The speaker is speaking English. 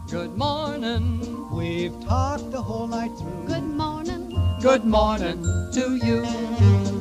Good morning. We've talked the whole night through. Good morning. Good morning to you.